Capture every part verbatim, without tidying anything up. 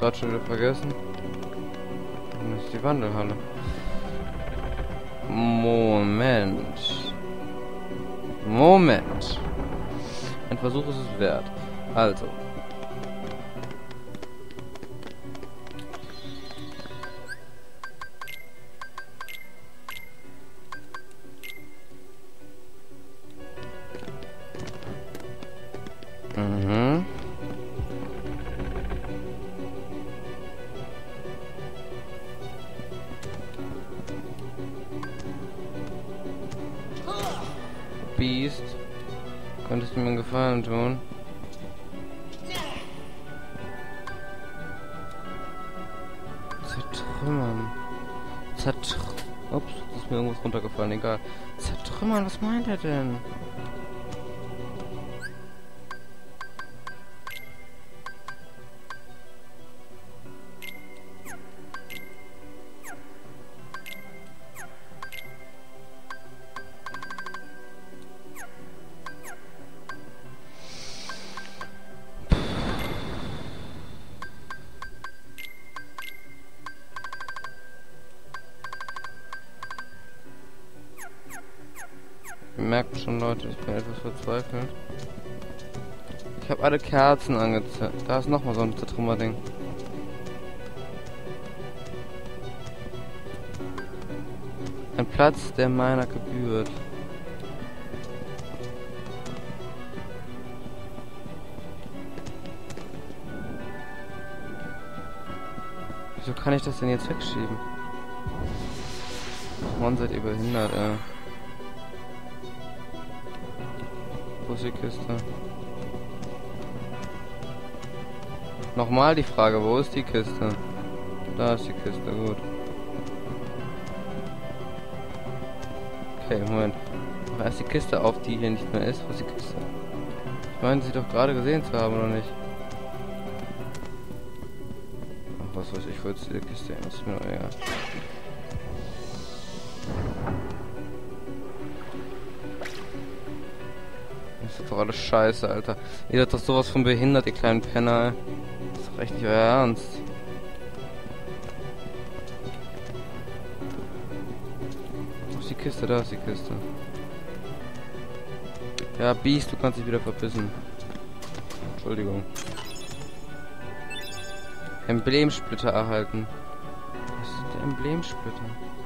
gerade schon wieder vergessen. Das ist die Wandelhalle. Moment. Moment. Ein Versuch ist es wert. Also. Mhm. Beast, könntest du mir einen Gefallen tun? Zertrümmern. Zertr... Ups, ist mir irgendwas runtergefallen, egal. Zertrümmern, was meint er denn? Ihr merkt schon, Leute, ich bin etwas verzweifelt. Ich habe alle Kerzen angezeigt. Da ist nochmal so ein Zertrümmerding. Ein Platz, der meiner gebührt. Wieso kann ich das denn jetzt wegschieben? Mann, seid ihr behindert, ey. Wo ist die Kiste? Nochmal die Frage, wo ist die Kiste? Da ist die Kiste, gut. Okay, Moment. Mach erst die Kiste auf, die hier nicht mehr ist. Wo ist die Kiste? Ich meine, sie doch gerade gesehen zu haben, oder nicht? Ach, was weiß ich, wo jetzt die Kiste hin? Ist mir doch egal. Das ist doch alles scheiße, Alter. Ihr seid doch sowas von behindert, ihr kleinen Penner. Das ist doch echt nicht euer Ernst. Wo ist die Kiste? Da ist die Kiste. Ja, Beast, du kannst dich wieder verpissen. Entschuldigung. Emblemsplitter erhalten. Was ist der Emblemsplitter?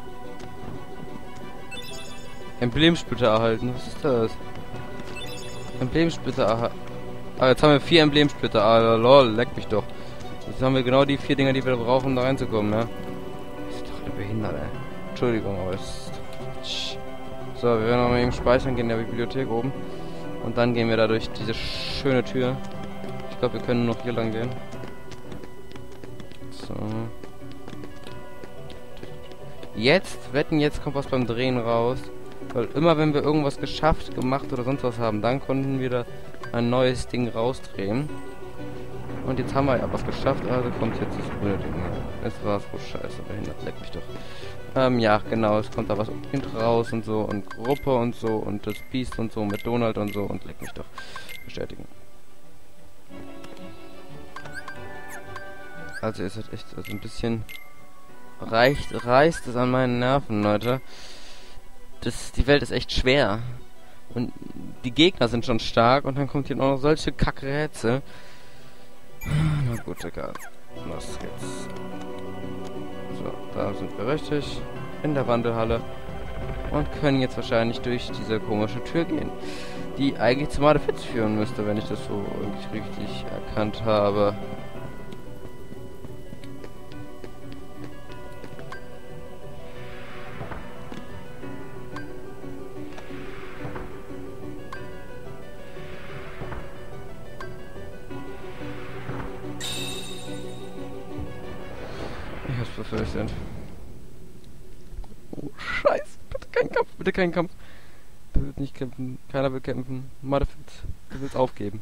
Emblemsplitter erhalten, was ist das? Emblemsplitter erhalten. Ah, jetzt haben wir vier Emblemsplitter. Ah, lol, leck mich doch. Jetzt haben wir genau die vier Dinger, die wir brauchen, um da reinzukommen, ja? Das ist doch eine Behinderte, ey. Entschuldigung, aber es ist doch... So, wir werden nochmal eben speichern gehen in der Bibliothek oben. Und dann gehen wir da durch diese schöne Tür. Ich glaube, wir können noch hier lang gehen. So. Jetzt, wetten, jetzt kommt was beim Drehen raus. Weil immer wenn wir irgendwas geschafft, gemacht oder sonst was haben, dann konnten wir da ein neues Ding rausdrehen. Und jetzt haben wir ja was geschafft, also kommt jetzt das grüne Ding. Es war so scheiße, behindert, leck mich doch. Ähm, ja, genau, es kommt da was raus und so und Gruppe und so und das Beast und so mit Donald und so und leck mich doch. Bestätigen. Also ist halt echt also ein bisschen reicht, reißt es an meinen Nerven, Leute. Das, die Welt ist echt schwer. Und die Gegner sind schon stark und dann kommt hier noch solche Kackrätsel. Na gut, egal. Los geht's. So, da sind wir richtig. In der Wandelhalle. Und können jetzt wahrscheinlich durch diese komische Tür gehen. Die eigentlich zu Malefiz führen müsste, wenn ich das so irgendwie richtig erkannt habe. Ich hab's befürchtet. Oh, Scheiße. Bitte kein Kampf, bitte kein Kampf. Bitte nicht kämpfen. Keiner will kämpfen. Malefiz, du willst aufgeben.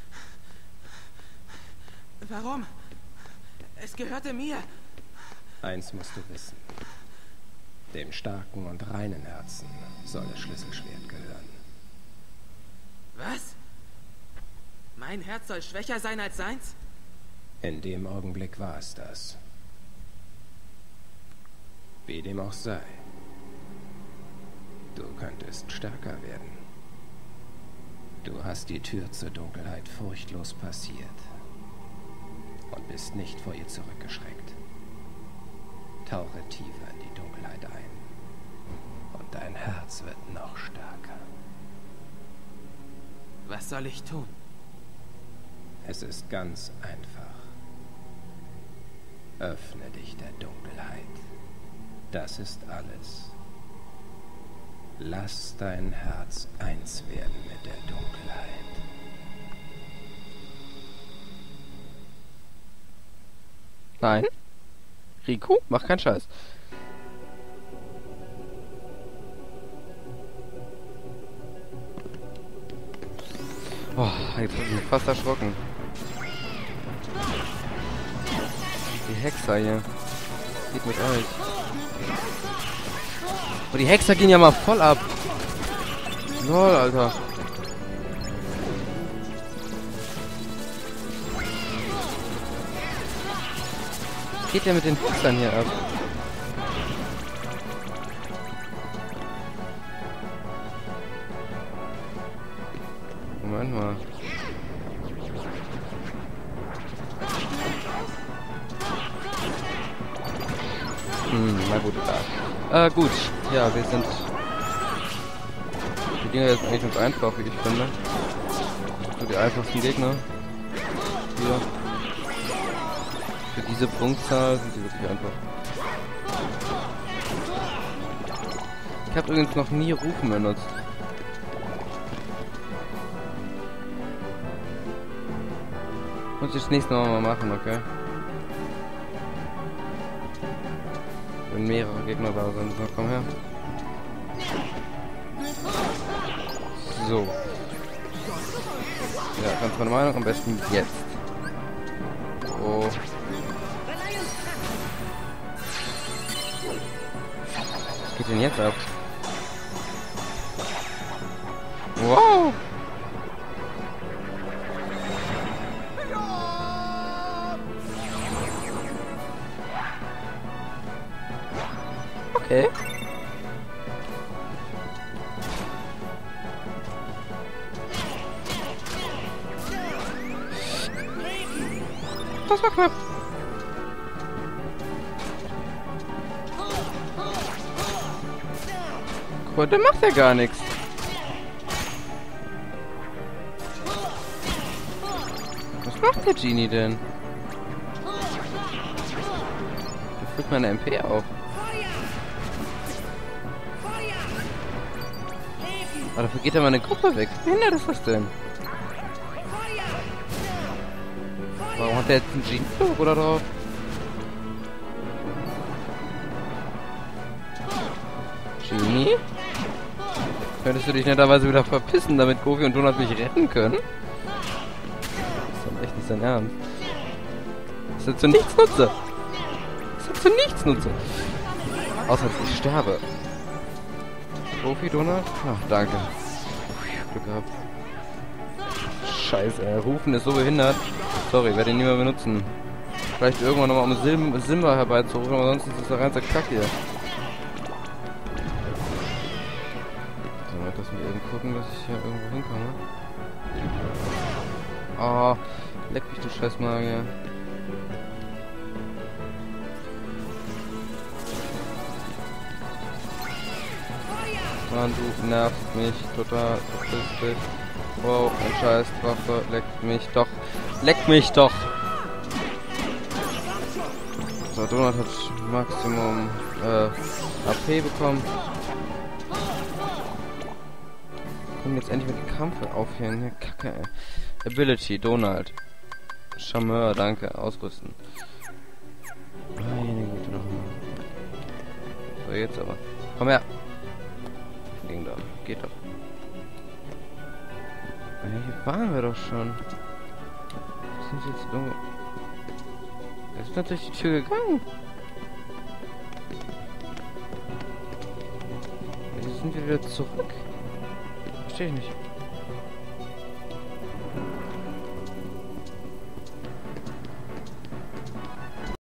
Warum? Es gehörte mir. Eins musst du wissen. Dem starken und reinen Herzen soll das Schlüsselschwert gehören. Was? Mein Herz soll schwächer sein als seins? In dem Augenblick war es das. Wie dem auch sei. Du könntest stärker werden. Du hast die Tür zur Dunkelheit furchtlos passiert und bist nicht vor ihr zurückgeschreckt. Tauche tiefer in die Dunkelheit ein und dein Herz wird noch stärker. Was soll ich tun? Es ist ganz einfach. Öffne dich der Dunkelheit. Das ist alles. Lass dein Herz eins werden mit der Dunkelheit. Nein. Riku, mach keinen Scheiß. Oh, jetzt hab ich mich fast erschrocken. Die Hexer hier. Was geht mit euch? Oh, die Hexer gehen ja mal voll ab. Lol, Alter. Was geht denn mit den Hexern hier ab? Moment mal. Hm, na gut, egal. Äh, gut. Ja, wir sind... Die Dinger jetzt eigentlich ganz einfach, wie ich finde. So die einfachsten Gegner. Hier. Für diese Punktzahl sind sie wirklich einfach. Ich habe übrigens noch nie Rufen benutzt. Muss ich das nächste Mal mal machen, okay? Wenn mehrere Gegner da sind. So, komm her. So. Ja, ganz meine Meinung, am besten jetzt. Oh. Was geht denn jetzt ab? Wow! Okay. Das war knapp. Gut, der macht ja gar nichts. Was macht der Genie denn? Der füllt meine M P auf. Aber dafür geht ja meine Gruppe weg. Wie hindert ist das denn? Warum hat der jetzt einen Genie-Flug oder drauf? Genie? Könntest du dich netterweise wieder verpissen, damit Goofy und Donald mich retten können? Das ist doch echt nicht sein Ernst. Das ist zu nichts nutze. Das ist zu nichts nutze. Außer dass ich sterbe. Goofy, Donald? Ach, danke. Glück gehabt. Scheiße, ey. Rufen ist so behindert. Sorry, werde ihn nie mehr benutzen. Vielleicht irgendwann nochmal um Sim Simba herbeizurufen, aber sonst ist das der reinste Kack hier. So, lass mich eben gucken, dass ich hier irgendwo hinkomme. Oh, leck mich, du scheiß Magier. Mann, du nervst mich total. Verpiss dich. Wow, ein scheiß Waffe. Leckt mich doch. Leckt mich doch! So, Donald hat Maximum äh, A P bekommen. Können jetzt endlich mit dem Kampf aufhören. Ja, Kacke, ey. Ability, Donald. Charmeur, danke. Ausrüsten. Meine Güte, nochmal. So, jetzt aber. Komm her! Ging doch. Geht doch. Ja, hier waren wir doch schon. Sind jetzt irgendwo... Es ist natürlich die Tür gegangen. Jetzt sind wir wieder zurück. Verstehe ich nicht.